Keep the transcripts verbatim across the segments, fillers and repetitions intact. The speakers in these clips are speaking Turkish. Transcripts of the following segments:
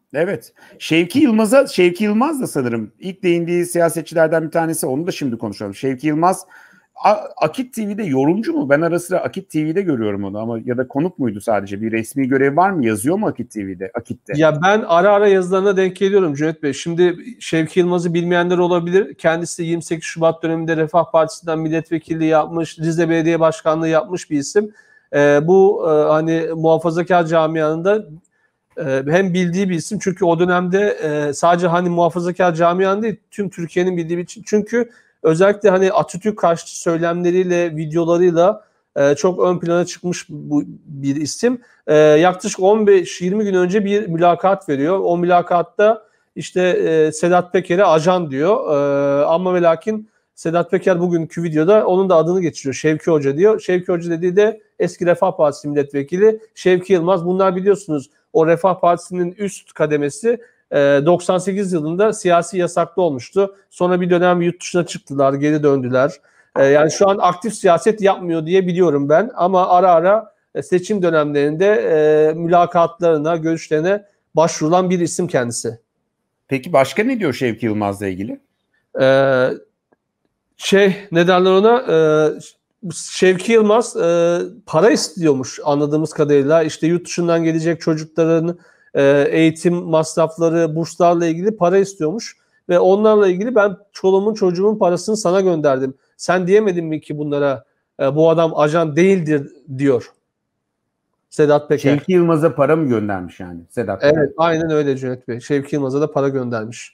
Evet. Şevki Yılmaz'a Şevki Yılmaz da sanırım ilk değindiği siyasetçilerden bir tanesi. Onu da şimdi konuşalım. Şevki Yılmaz Akit T V'de yorumcu mu? Ben ara sıra Akit T V'de görüyorum onu ama ya da konuk muydu sadece? Bir resmi görev var mı? Yazıyor mu Akit T V'de? Akit'te. Ya ben ara ara yazılarına denk geliyorum Cüneyt Bey. Şimdi Şevki Yılmaz'ı bilmeyenler olabilir. Kendisi yirmi sekiz Şubat döneminde Refah Partisi'nden milletvekilliği yapmış, Rize Belediye Başkanlığı yapmış bir isim. Ee, bu e, hani muhafazakar camianında e, hem bildiği bir isim. Çünkü o dönemde e, sadece hani muhafazakar camianın değil, tüm Türkiye'nin bildiği bir isim. Çünkü özellikle hani Atatürk karşıtı söylemleriyle, videolarıyla e, çok ön plana çıkmış bu bir isim. E, yaklaşık on beş yirmi gün önce bir mülakat veriyor. O mülakatta işte e, Sedat Peker'e ajan diyor. E, ama ve lakin Sedat Peker bugünkü videoda onun da adını geçiriyor. Şevki Hoca diyor. Şevki Hoca dediği de eski Refah Partisi milletvekili Şevki Yılmaz. Bunlar biliyorsunuz o Refah Partisi'nin üst kademesi doksan sekiz yılında siyasi yasaklı olmuştu. Sonra bir dönem yurt dışına çıktılar, geri döndüler. Yani şu an aktif siyaset yapmıyor diye biliyorum ben. Ama ara ara seçim dönemlerinde e, mülakatlarına, görüşlerine başvurulan bir isim kendisi. Peki başka ne diyor Şevki Yılmaz'la ilgili? Ee, şey ne derler ona? Ee, Şevki Yılmaz e, para istiyormuş anladığımız kadarıyla. İşte yurt dışından gelecek çocukların e, eğitim masrafları, burslarla ilgili para istiyormuş. Ve onlarla ilgili ben çoluğumun çocuğumun parasını sana gönderdim. Sen diyemedin mi ki bunlara e, bu adam ajan değildir diyor Sedat Peker. Şevki Yılmaz'a para mı göndermiş yani Sedat Peker? Evet, aynen öyle Cüneyt Bey. Şevki Yılmaz'a da para göndermiş.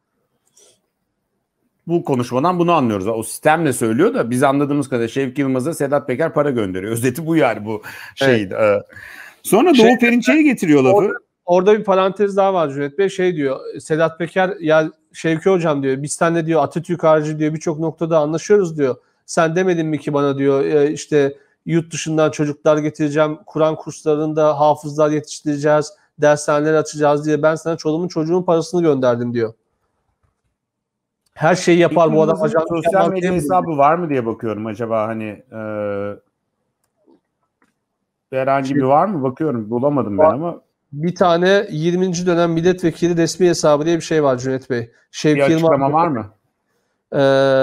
Bu konuşmadan bunu anlıyoruz. O sistemle söylüyor da biz anladığımız kadar Şevki Yılmaz'a Sedat Peker para gönderiyor. Özeti bu yani bu şey. Evet. Sonra şey, Doğu Perinçek'e getiriyor lafı. Orada, orada bir parantez daha var Cüneyt Bey. Şey diyor Sedat Peker ya Şevki Hocam diyor biz seninle diyor Atatürk harici diyor birçok noktada anlaşıyoruz diyor. Sen demedin mi ki bana diyor e, işte yurt dışından çocuklar getireceğim. Kur'an kurslarında hafızlar yetiştireceğiz. Dershaneler açacağız diye ben sana çoluğumun çocuğun parasını gönderdim diyor. Her şeyi yapar bu adam. Ajan sosyal medya hesabı var mı diye bakıyorum acaba hani e, herhangi şey, bir var mı bakıyorum bulamadım ben ama. Bir tane yirminci dönem milletvekili resmi hesabı diye bir şey var Cüneyt Bey. Şevki bir açıklama Yılmaz var mı? Ee,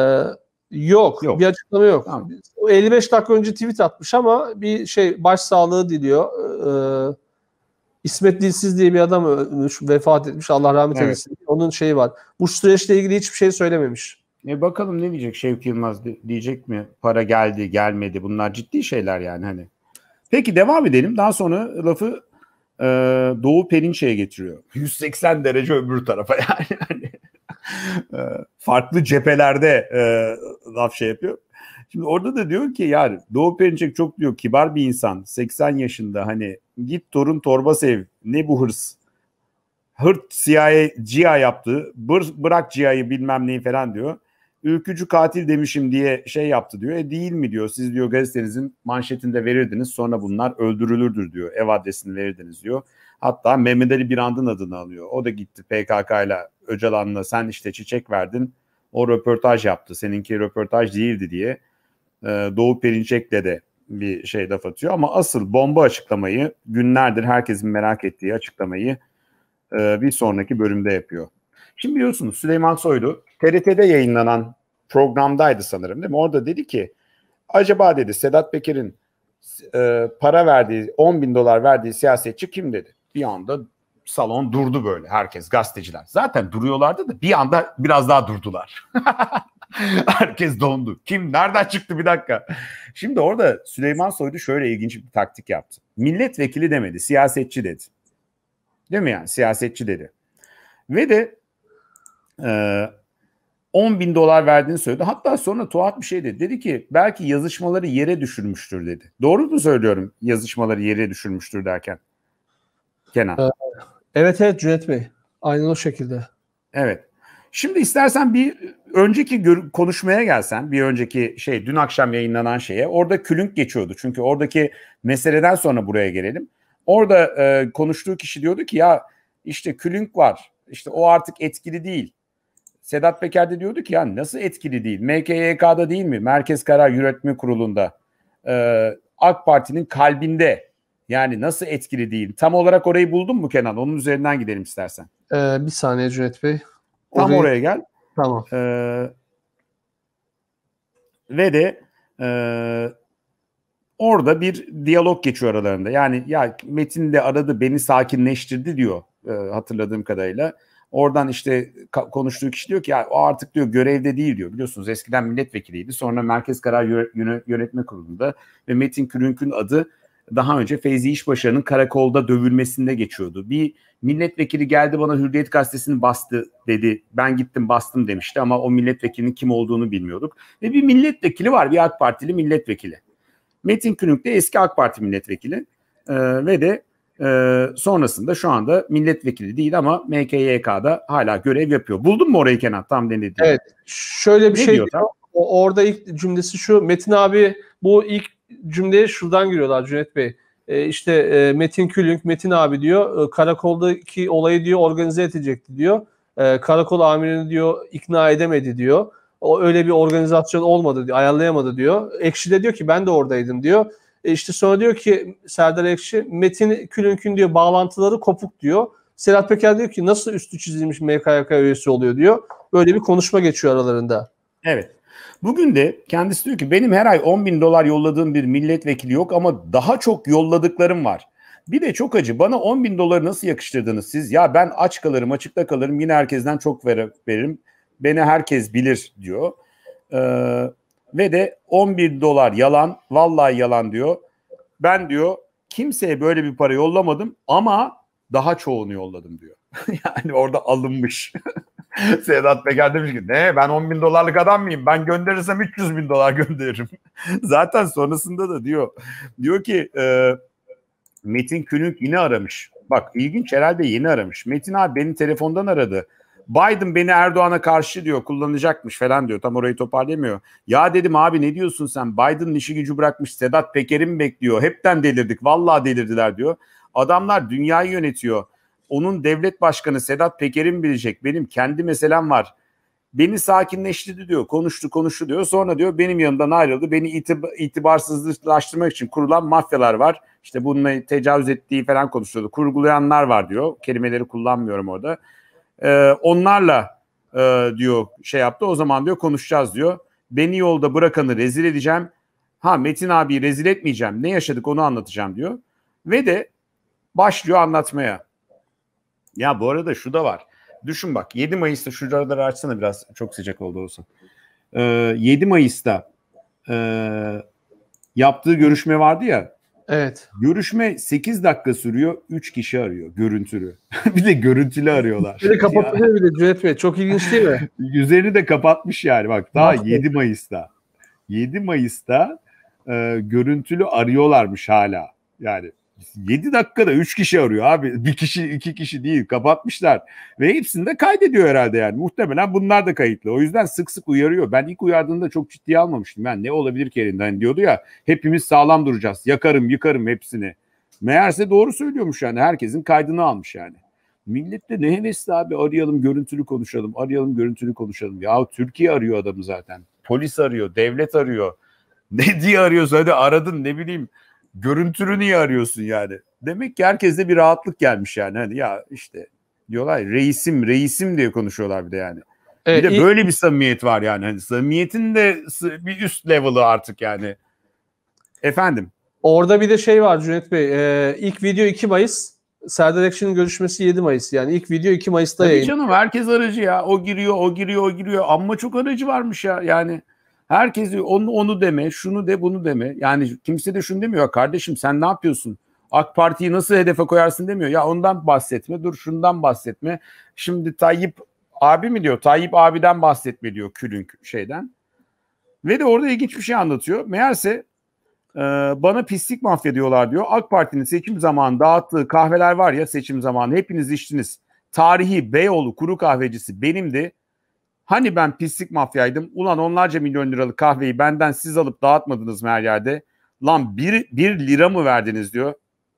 yok, yok bir açıklama yok. Tamam. elli beş dakika önce tweet atmış ama bir şey başsağlığı diliyor. Ee, İsmet Dilsiz diye bir adam ölmüş, vefat etmiş. Allah rahmet evet. eylesin. Onun şeyi var. Bu süreçle ilgili hiçbir şey söylememiş. E bakalım ne diyecek Şevki Yılmaz, diyecek mi? Para geldi, gelmedi. Bunlar ciddi şeyler yani hani. Peki devam edelim. Daha sonra lafı e, Doğu Perinçek'e getiriyor. yüz seksen derece öbür tarafa yani. Hani, e, farklı cephelerde e, laf şey yapıyor. Şimdi orada da diyor ki yani Doğu Perinçek çok diyor kibar bir insan. seksen yaşında hani git torun torba sev. Ne bu hırs? Hırt C I A, C I A yaptı. Bır, bırak C I A'yı bilmem neyi falan diyor. Ülkücü katil demişim diye şey yaptı diyor. E değil mi diyor. Siz diyor gazetenizin manşetinde verirdiniz. Sonra bunlar öldürülürdür diyor. Ev adresini verirdiniz diyor. Hatta Mehmet Ali Birand'ın adını alıyor. O da gitti P K K ile Öcalan'la sen işte çiçek verdin. O röportaj yaptı. Seninki röportaj değildi diye. Doğu Perinçek'le de bir şey laf atıyor. Ama asıl bomba açıklamayı günlerdir herkesin merak ettiği açıklamayı bir sonraki bölümde yapıyor. Şimdi biliyorsunuz Süleyman Soylu T R T'de yayınlanan programdaydı sanırım değil mi? Orada dedi ki acaba dedi Sedat Peker'in e, para verdiği on bin dolar verdiği siyasetçi kim dedi. Bir anda salon durdu böyle herkes gazeteciler. Zaten duruyorlardı da bir anda biraz daha durdular. Herkes dondu. Kim? Nereden çıktı bir dakika. Şimdi orada Süleyman Soylu şöyle ilginç bir taktik yaptı. Milletvekili demedi, siyasetçi dedi. Değil mi yani? Siyasetçi dedi. Ve de e, on bin dolar verdiğini söyledi. Hatta sonra tuhaf bir şey dedi. Dedi ki belki yazışmaları yere düşürmüştür dedi. Doğru mu söylüyorum yazışmaları yere düşürmüştür derken? Kenan. Evet evet Cüneyt Bey. Aynen o şekilde. Evet. Şimdi istersen bir önceki konuşmaya gelsen, bir önceki şey dün akşam yayınlanan şeye, orada külünk geçiyordu. Çünkü oradaki meseleden sonra buraya gelelim. Orada e, konuştuğu kişi diyordu ki ya işte külünk var, işte o artık etkili değil. Sedat Peker de diyordu ki ya nasıl etkili değil? M K Y K'da değil mi? Merkez Karar Yürütme Kurulu'nda, e, AK Parti'nin kalbinde Yani nasıl etkili değil? Tam olarak orayı buldun mu Kenan? Onun üzerinden gidelim istersen. Ee, bir saniye Cüneyt Bey. Tam oraya gel. Tamam. Ee, ve de e, orada bir diyalog geçiyor aralarında. Yani ya Metin de aradı, beni sakinleştirdi diyor e, hatırladığım kadarıyla. Oradan işte konuştuğu kişi diyor ki ya o artık diyor görevde değil diyor. Biliyorsunuz eskiden milletvekiliydi. Sonra Merkez Karar Yönetme Kurulu'nda ve Metin Külünk'ün adı daha önce Feyzi İşbaşı'nın karakolda dövülmesinde geçiyordu. Bir milletvekili geldi bana Hürriyet Gazetesi'ni bastı dedi. Ben gittim bastım demişti ama o milletvekilinin kim olduğunu bilmiyorduk. Ve bir milletvekili var, bir AK Partili milletvekili. Metin Külünk de eski AK Parti milletvekili ee, ve de e, sonrasında şu anda milletvekili değil ama M K Y K'da hala görev yapıyor. Buldun mu orayı Kenan? Tam denediğim. Evet. Şöyle bir ne şey diyor, diyor. O, orada ilk cümlesi şu. Metin abi bu ilk cümleye şuradan giriyorlar Cüneyt Bey. E, işte e, Metin Külünk, Metin abi diyor e, karakoldaki olayı diyor organize edecekti diyor. E, karakol amirini diyor ikna edemedi diyor. O öyle bir organizasyon olmadı diyor, ayarlayamadı diyor. Ekşi de diyor ki ben de oradaydım diyor. E işte sonra diyor ki Serdar Ekşi Metin Külünk'ün diyor bağlantıları kopuk diyor. Sedat Peker diyor ki nasıl üstü çizilmiş M K Y K üyesi oluyor diyor. Böyle bir konuşma geçiyor aralarında. Evet. Bugün de kendisi diyor ki benim her ay on bin dolar yolladığım bir milletvekili yok ama daha çok yolladıklarım var. Bir de çok acı, bana on bin doları nasıl yakıştırdınız siz? Ya ben aç kalırım, açıkta kalırım, yine herkesten çok veririm. Beni herkes bilir diyor. Ee, ve de on bin dolar yalan, vallahi yalan diyor. Ben diyor kimseye böyle bir para yollamadım ama daha çoğunu yolladım diyor. Yani orada alınmış. Sedat Peker demiş ki ne ben on bin dolarlık adam mıyım? Ben gönderirsem üç yüz bin dolar gönderirim. Zaten sonrasında da diyor. Diyor ki e, Metin Külünk yine aramış. Bak ilginç, herhalde yeni aramış. Metin abi beni telefondan aradı. Biden beni Erdoğan'a karşı diyor kullanacakmış falan diyor. Tam orayı toparlayamıyor. Ya dedim abi ne diyorsun sen? Biden'ın işi gücü bırakmış Sedat Peker'i mi bekliyor? Hepten delirdik. Vallahi delirdiler diyor. Adamlar dünyayı yönetiyor. Onun devlet başkanı Sedat Peker'i mi bilecek? Benim kendi meselem var. Beni sakinleştirdi diyor. Konuştu konuştu diyor. Sonra diyor benim yanımdan ayrıldı. Beni itib- itibarsızlaştırmak için kurulan mafyalar var. İşte bununla tecavüz ettiği falan konuşuyordu. Kurgulayanlar var diyor. Kelimeleri kullanmıyorum orada. Ee, onlarla e, diyor şey yaptı. O zaman diyor konuşacağız diyor. Beni yolda bırakanı rezil edeceğim. Ha Metin abiyi rezil etmeyeceğim. Ne yaşadık onu anlatacağım diyor. Ve de başlıyor anlatmaya. Ya bu arada şu da var. Düşün bak yedi Mayıs'ta şuraları açsana biraz, çok sıcak oldu olsun. Ee, yedi Mayıs'ta e, yaptığı görüşme vardı ya. Evet. Görüşme sekiz dakika sürüyor. üç kişi arıyor görüntülü. Bir de görüntülü arıyorlar. Biri kapatılıyor bir de Cüneyt Bey. Çok ilginç değil mi? Üzerini de kapatmış yani bak daha yedi Mayıs'ta. yedi Mayıs'ta e, görüntülü arıyorlarmış hala. Yani yedi dakikada üç kişi arıyor abi. Bir kişi iki kişi değil, kapatmışlar. Ve hepsini de kaydediyor herhalde yani. Muhtemelen bunlar da kayıtlı. O yüzden sık sık uyarıyor. Ben ilk uyardığında çok ciddiye almamıştım. Yani ne olabilir ki elinden hani diyordu ya. Hepimiz sağlam duracağız. Yakarım yıkarım hepsini. Meğerse doğru söylüyormuş yani. Herkesin kaydını almış yani. Millet de ne hevesli abi, arayalım görüntülü konuşalım. Arayalım görüntülü konuşalım. Ya Türkiye arıyor adamı zaten. Polis arıyor, devlet arıyor. Ne diye arıyorsa hadi aradın ne bileyim. Görüntülü niye arıyorsun yani? Demek ki herkeste bir rahatlık gelmiş yani. Hani ya işte diyorlar reisim reisim diye konuşuyorlar bir de yani. Evet, bir de ilk... böyle bir samimiyet var yani. Hani samimiyetin de bir üst level'ı artık yani. Efendim? Orada bir de şey var Cüneyt Bey. Ee, ilk video iki Mayıs. Serdar Ekşi'nin görüşmesi yedi Mayıs. Yani ilk video iki Mayıs'ta yayın. Canım herkes aracı ya. O giriyor, o giriyor, o giriyor. Amma çok aracı varmış ya. Yani herkes onu, onu deme, şunu de, bunu deme. Yani kimse de şunu demiyor. Kardeşim sen ne yapıyorsun? AK Parti'yi nasıl hedefe koyarsın demiyor. Ya ondan bahsetme, dur şundan bahsetme. Şimdi Tayyip abi mi diyor? Tayyip abiden bahsetme diyor Külünk şeyden. Ve de orada ilginç bir şey anlatıyor. Meğerse e, bana pislik mafya diyorlar diyor. AK Parti'nin seçim zamanı dağıttığı kahveler var ya, seçim zamanı hepiniz içtiniz. Tarihi Beyoğlu kuru kahvecisi benimdi. Hani ben pislik mafyaydım. Ulan onlarca milyon liralık kahveyi benden siz alıp dağıtmadınız mı her yerde? Lan bir, bir lira mı verdiniz diyor.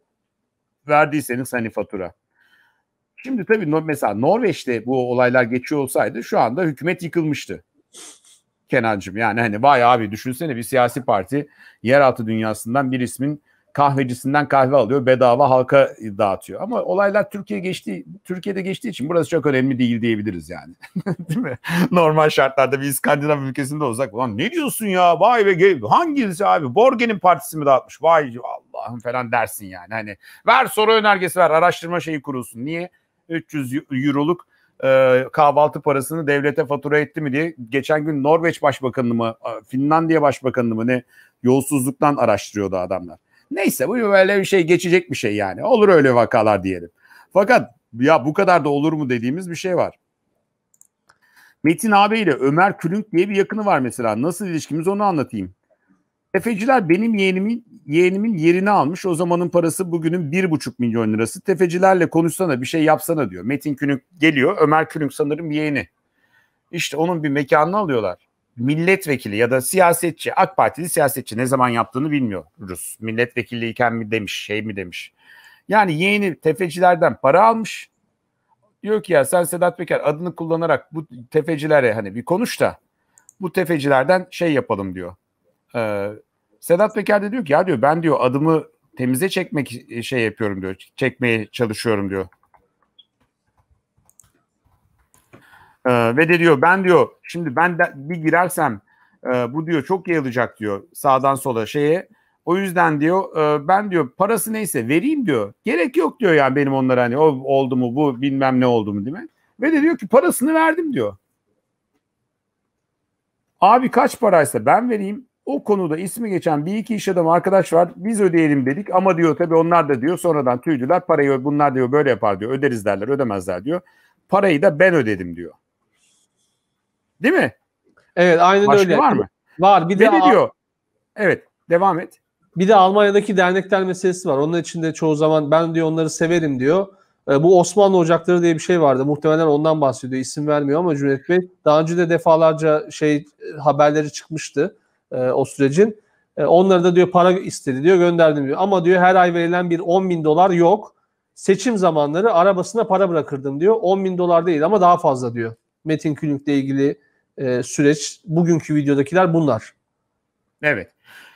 Verdiyseniz hani fatura. Şimdi tabii mesela Norveç'te bu olaylar geçiyor olsaydı şu anda hükümet yıkılmıştı. Kenancığım yani hani vay abi düşünsene bir siyasi parti yeraltı dünyasından bir ismin kahvecisinden kahve alıyor, bedava halka dağıtıyor. Ama olaylar Türkiye geçtiği, Türkiye'de geçtiği için burası çok önemli değil diyebiliriz yani. Değil mi? Normal şartlarda bir İskandinav ülkesinde olsak, ulan ne diyorsun ya? Vay be, hangisi abi? Borgen'in partisi mi dağıtmış? Vay Allah'ım falan dersin yani. Hani ver soru önergesi ver, araştırma şeyi kurulsun. Niye? üç yüz euroluk e, kahvaltı parasını devlete fatura etti mi diye geçen gün Norveç Başbakanı mı, Finlandiya Başbakanı mı ne yolsuzluktan araştırıyordu adamlar. Neyse, bu böyle bir şey, geçecek bir şey yani. Olur öyle vakalar diyelim. Fakat ya bu kadar da olur mu dediğimiz bir şey var. Metin abi ile Ömer Külünk diye bir yakını var mesela. Nasıl ilişkimiz, onu anlatayım. Tefeciler benim yeğenimin, yeğenimin yerini almış. O zamanın parası bugünün bir buçuk milyon lirası. Tefecilerle konuşsana, bir şey yapsana diyor. Metin Külünk geliyor. Ömer Külünk sanırım yeğeni. İşte onun bir mekanını alıyorlar. Milletvekili ya da siyasetçi, AK Partili siyasetçi, ne zaman yaptığını bilmiyoruz. Milletvekilliyken mi demiş, şey mi demiş. Yani yeğeni tefecilerden para almış. Diyor ki ya sen Sedat Peker adını kullanarak bu tefecilere hani bir konuş da bu tefecilerden şey yapalım diyor. Ee, Sedat Peker de diyor ki ya diyor ben diyor adımı temize çekmek şey yapıyorum diyor. Çekmeye çalışıyorum diyor. Ee, ve de diyor ben diyor şimdi ben de bir girersem e, bu diyor çok yayılacak diyor sağdan sola şeye. O yüzden diyor e, ben diyor parası neyse vereyim diyor. Gerek yok diyor yani benim onlara hani o oldu mu bu bilmem ne oldu mu değil mi? Ve de diyor ki parasını verdim diyor. Abi kaç paraysa ben vereyim. O konuda ismi geçen bir iki iş adamı arkadaş var. Biz ödeyelim dedik ama diyor tabii onlar da diyor sonradan tüydüler parayı bunlar diyor böyle yapar diyor. Öderiz derler ödemezler diyor. Parayı da ben ödedim diyor. Değil mi? Evet aynen Başka öyle. var mı? Var. Bir de, de diyor. Evet devam et. Bir de Almanya'daki dernekler meselesi var. Onun içinde çoğu zaman ben diyor onları severim diyor. E, bu Osmanlı Ocakları diye bir şey vardı. Muhtemelen ondan bahsediyor. İsim vermiyor ama Cüneyt Bey daha önce de defalarca şey e, haberleri çıkmıştı e, o sürecin. E, onları da diyor para istedi diyor gönderdim diyor. Ama diyor her ay verilen bir on bin dolar yok. Seçim zamanları arabasına para bırakırdım diyor. on bin dolar değil ama daha fazla diyor. Metin Külünk'le ilgili e, süreç. Bugünkü videodakiler bunlar. Evet.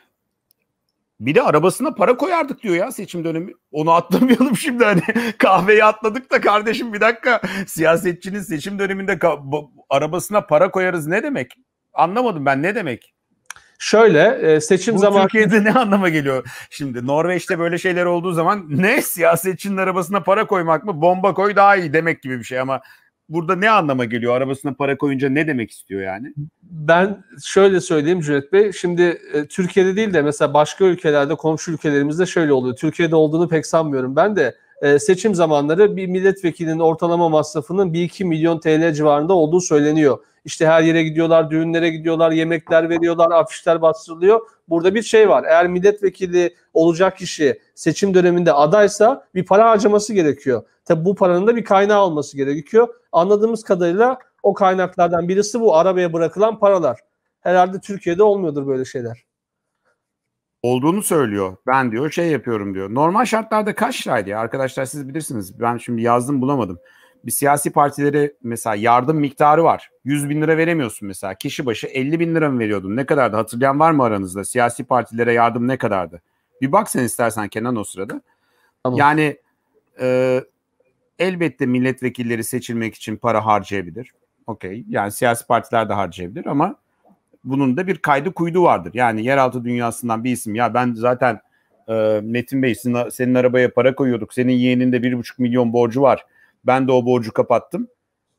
Bir de arabasına para koyardık diyor ya seçim dönemi. Onu atlamayalım şimdi hani kahveyi atladık da kardeşim bir dakika siyasetçinin seçim döneminde arabasına para koyarız ne demek? Anlamadım ben ne demek? Şöyle seçim bu zamanı... Türkiye'de ne anlama geliyor? Şimdi Norveç'te böyle şeyler olduğu zaman ne siyasetçinin arabasına para koymak mı? Bomba koy daha iyi demek gibi bir şey ama burada ne anlama geliyor? Arabasına para koyunca ne demek istiyor yani? Ben şöyle söyleyeyim Cüneyt Bey. Şimdi e, Türkiye'de değil de mesela başka ülkelerde, komşu ülkelerimizde şöyle oluyor. Türkiye'de olduğunu pek sanmıyorum. Ben de e, seçim zamanları bir milletvekilinin ortalama masrafının bir iki milyon T L civarında olduğu söyleniyor. İşte her yere gidiyorlar, düğünlere gidiyorlar, yemekler veriyorlar, afişler bastırılıyor. Burada bir şey var. Eğer milletvekili olacak kişi seçim döneminde adaysa bir para harcaması gerekiyor. Tabii bu paranın da bir kaynağı olması gerekiyor. Anladığımız kadarıyla o kaynaklardan birisi bu arabaya bırakılan paralar. Herhalde Türkiye'de olmuyordur böyle şeyler. Olduğunu söylüyor. Ben diyor şey yapıyorum diyor. Normal şartlarda kaç liraydı ya arkadaşlar siz bilirsiniz. Ben şimdi yazdım bulamadım. Bir siyasi partilere mesela yardım miktarı var. yüz bin lira veremiyorsun mesela. Kişi başı elli bin lira mı veriyordun? Ne kadardı? Hatırlayan var mı aranızda? Siyasi partilere yardım ne kadardı? Bir bak sen istersen Kenan o sırada. Tamam. Yani e, elbette milletvekilleri seçilmek için para harcayabilir. Okey. Yani siyasi partiler de harcayabilir ama bunun da bir kaydı kuydu vardır. Yani yeraltı dünyasından bir isim ya ben zaten e, Metin Bey senin, senin arabaya para koyuyorduk. Senin yeğeninde bir buçuk milyon borcu var. Ben de o borcu kapattım.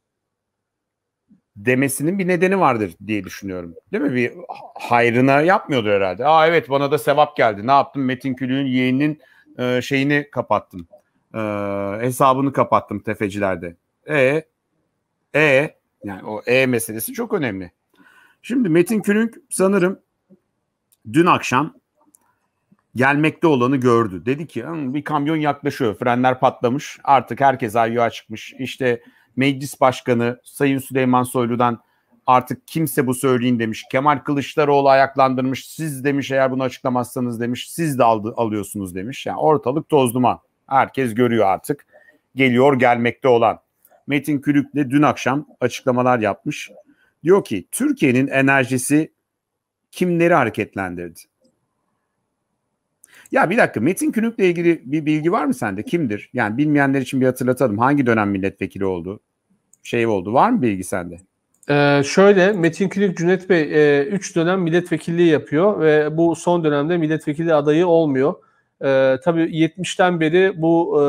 Demesinin bir nedeni vardır diye düşünüyorum. Değil mi? Bir hayrına yapmıyordur herhalde. Aa evet bana da sevap geldi. Ne yaptım? Metin Külünk'ün yeğeninin e, şeyini kapattım. E, hesabını kapattım tefecilerde. E e yani o e meselesi çok önemli. Şimdi Metin Külünk sanırım dün akşam gelmekte olanı gördü. Dedi ki bir kamyon yaklaşıyor. Frenler patlamış. Artık herkes ayyuğa çıkmış. İşte Meclis Başkanı Sayın Süleyman Soylu'dan artık kimse bu söyleyin demiş. Kemal Kılıçdaroğlu ayaklandırmış. Siz demiş eğer bunu açıklamazsanız demiş. Siz de aldı, alıyorsunuz demiş. Yani ortalık toz duman. Herkes görüyor artık. Geliyor gelmekte olan. Metin Külünk de dün akşam açıklamalar yapmış. Diyor ki Türkiye'nin enerjisi kimleri hareketlendirdi? Ya bir dakika, Metin Külünk'le ilgili bir bilgi var mı sende? Kimdir? Yani bilmeyenler için bir hatırlatalım. Hangi dönem milletvekili oldu? Şey oldu. Var mı bilgi sende? Ee, şöyle Metin Külünk Cüneyt Bey üç e, dönem milletvekilliği yapıyor ve bu son dönemde milletvekili adayı olmuyor. E, tabii yetmişten beri bu e,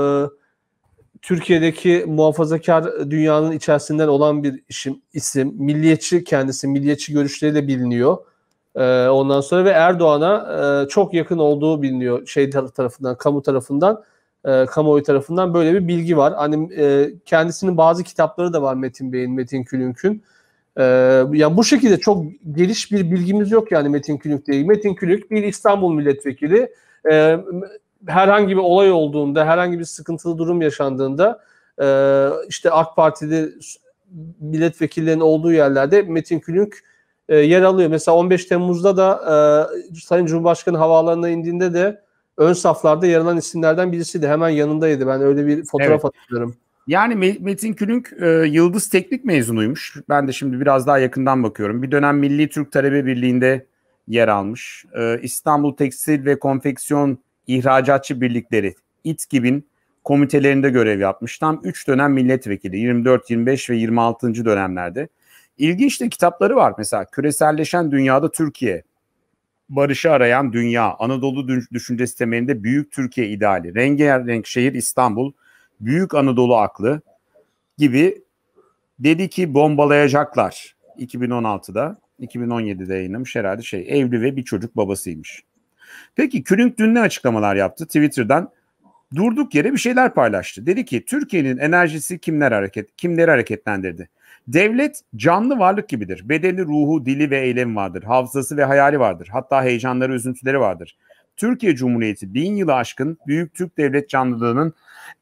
Türkiye'deki muhafazakar dünyanın içerisinden olan bir isim, isim. Milliyetçi kendisi, milliyetçi görüşleriyle biliniyor. E, ondan sonra ve Erdoğan'a e, çok yakın olduğu biliniyor şey tarafından, kamu tarafından, e, kamuoyu tarafından böyle bir bilgi var. Hani e, kendisinin bazı kitapları da var Metin Bey'in, Metin Külünk'ün. Ee, yani bu şekilde çok geniş bir bilgimiz yok yani Metin Külünk değil. Metin Külünk bir İstanbul milletvekili. Ee, herhangi bir olay olduğunda, herhangi bir sıkıntılı durum yaşandığında e, işte AK Partili milletvekillerinin olduğu yerlerde Metin Külünk e, yer alıyor. Mesela on beş Temmuz'da da e, Sayın Cumhurbaşkanı havaalanına indiğinde de ön saflarda yer alan isimlerden birisiydi. Hemen yanındaydı. Ben öyle bir fotoğraf Evet. hatırlıyorum. Yani Metin Külünk e, Yıldız Teknik mezunuymuş. Ben de şimdi biraz daha yakından bakıyorum. Bir dönem Milli Türk Talebe Birliği'nde yer almış. E, İstanbul Tekstil ve Konfeksiyon İhracatçı Birlikleri İTGİB'in komitelerinde görev yapmış. Tam üç dönem milletvekili, yirmi dört, yirmi beş ve yirmi altıncı dönemlerde. İlginç de kitapları var. Mesela Küreselleşen Dünyada Türkiye, Barışı Arayan Dünya, Anadolu Düşüncesi Temelinde Büyük Türkiye İdeali, Rengarenk Şehir İstanbul, Büyük Anadolu Aklı gibi, dedi ki bombalayacaklar. iki bin on altıda, iki bin on yedide yayınlamış herhalde, şey, evli ve bir çocuk babasıymış. Peki Külünk dün ne açıklamalar yaptı? Twitter'dan durduk yere bir şeyler paylaştı. Dedi ki Türkiye'nin enerjisi kimler hareket, kimleri hareketlendirdi? Devlet canlı varlık gibidir. Bedeni, ruhu, dili ve eylemi vardır. Hafızası ve hayali vardır. Hatta heyecanları, üzüntüleri vardır. Türkiye Cumhuriyeti bin yılı aşkın büyük Türk devlet canlılığının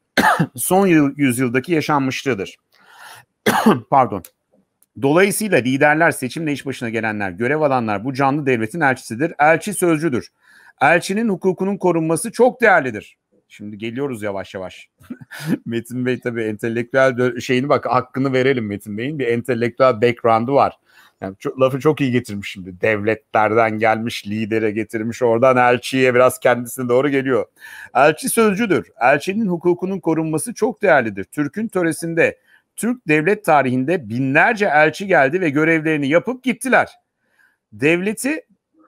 son yüzyıldaki yaşanmışlığıdır. Pardon. Dolayısıyla liderler, seçimle iş başına gelenler, görev alanlar bu canlı devletin elçisidir. Elçi sözcüdür. Elçinin hukukunun korunması çok değerlidir. Şimdi geliyoruz yavaş yavaş. Metin Bey tabii entelektüel şeyini, bak, hakkını verelim Metin Bey'in. Bir entelektüel background'u var. Yani çok, lafı çok iyi getirmiş şimdi. Devletlerden gelmiş, lidere getirmiş, oradan elçiye biraz kendisine doğru geliyor. Elçi sözcüdür. Elçinin hukukunun korunması çok değerlidir. Türk'ün töresinde, Türk devlet tarihinde binlerce elçi geldi ve görevlerini yapıp gittiler. Devleti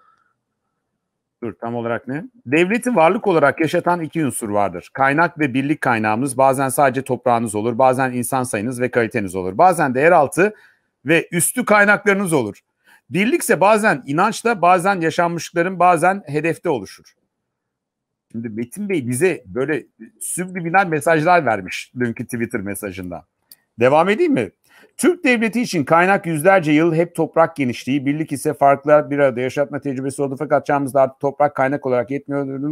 Dur tam olarak ne? Devleti varlık olarak yaşatan iki unsur vardır. Kaynak ve birlik kaynağımız bazen sadece toprağınız olur, bazen insan sayınız ve kaliteniz olur. Bazen de yeraltı ve üstü kaynaklarınız olur. Birlikse bazen inançla, bazen yaşanmışlıkların, bazen hedefte oluşur. Şimdi Metin Bey bize böyle subliminal mesajlar vermiş dünkü Twitter mesajında. Devam edeyim mi? Türk devleti için kaynak yüzlerce yıl hep toprak genişliği, birlik ise farklılar bir arada yaşatma tecrübesi oldu. Fakat çağımızda artık toprak kaynak olarak yetmiyor.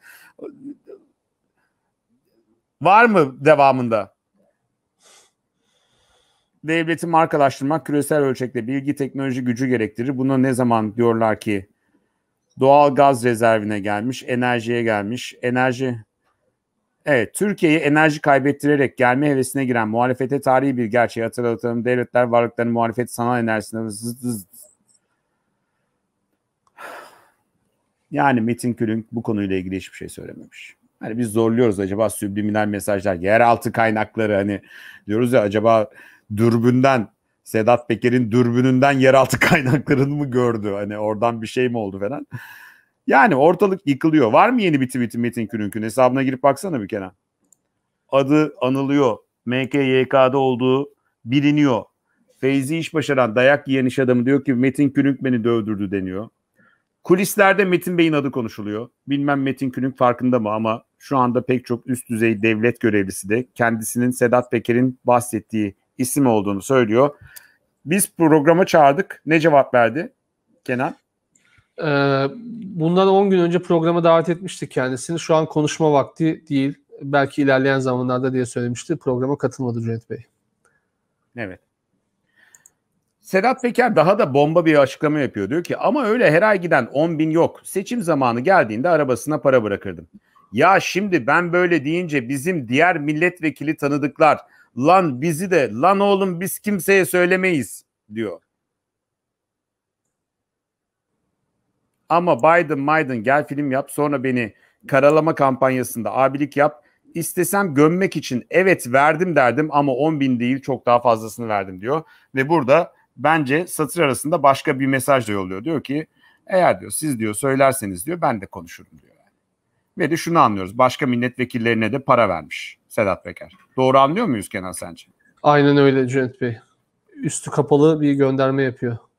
Var mı devamında? Devleti markalaştırmak küresel ölçekte bilgi, teknoloji gücü gerektirir. Bunu ne zaman diyorlar ki doğal gaz rezervine gelmiş, enerjiye gelmiş, enerji... Evet, Türkiye'yi enerji kaybettirerek gelme hevesine giren muhalefete tarihi bir gerçeği hatırlatalım. Devletler varlıklarının muhalefet sanal enerjisine zıt zıt. Yani Metin Külünk bu konuyla ilgili hiçbir şey söylememiş. Hani biz zorluyoruz, acaba subliminal mesajlar, yeraltı kaynakları, hani diyoruz ya, acaba dürbünden, Sedat Peker'in dürbününden yeraltı kaynaklarını mı gördü? Hani oradan bir şey mi oldu falan. Yani ortalık yıkılıyor. Var mı yeni bir tweet'i Metin Külünk'ün? Hesabına girip baksana bir Kenan. Adı anılıyor. M K Y K'da olduğu biliniyor. Feyzi iş başaran, dayak yiyen iş adamı diyor ki Metin Külünk beni dövdürdü deniyor. Kulislerde Metin Bey'in adı konuşuluyor. Bilmem Metin Külünk farkında mı ama şu anda pek çok üst düzey devlet görevlisi de kendisinin Sedat Peker'in bahsettiği isim olduğunu söylüyor. Biz programa çağırdık. Ne cevap verdi Kenan? Ee, bundan on gün önce programa davet etmiştik kendisini. Şu an konuşma vakti değil. Belki ilerleyen zamanlarda diye söylemişti. Programa katılmadı Cüneyt Bey. Evet. Sedat Peker daha da bomba bir açıklama yapıyor. Diyor ki ama öyle her ay giden on bin yok. Seçim zamanı geldiğinde arabasına para bırakırdım. Ya şimdi ben böyle deyince bizim diğer milletvekili tanıdıklar lan bizi de lan oğlum biz kimseye söylemeyiz diyor. Ama Biden Biden gel film yap sonra beni karalama kampanyasında abilik yap. İstesem gömmek için evet verdim derdim ama on bin değil çok daha fazlasını verdim diyor. Ve burada bence satır arasında başka bir mesaj da yolluyor. Diyor ki eğer diyor siz diyor söylerseniz diyor ben de konuşurum diyor. Yani. Ve de şunu anlıyoruz. Başka milletvekillerine de para vermiş Sedat Peker. Doğru anlıyor muyuz Kenan sence? Aynen öyle Cüneyt Bey. Üstü kapalı bir gönderme yapıyor.